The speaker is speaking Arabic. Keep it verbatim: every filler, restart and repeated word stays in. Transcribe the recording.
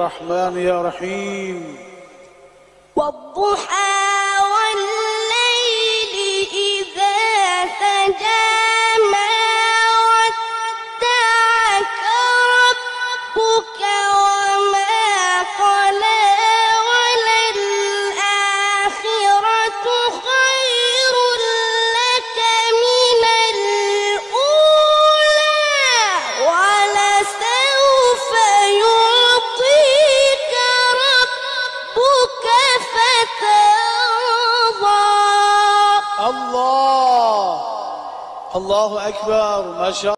رحمن يا رحيم. والضحى والليل إذا سجى ما ودعك ربك وما قلى وللآخرة خير لك من الأولى ولسوف يعطيك ربك فترضى. الله الله أكبر ما شاء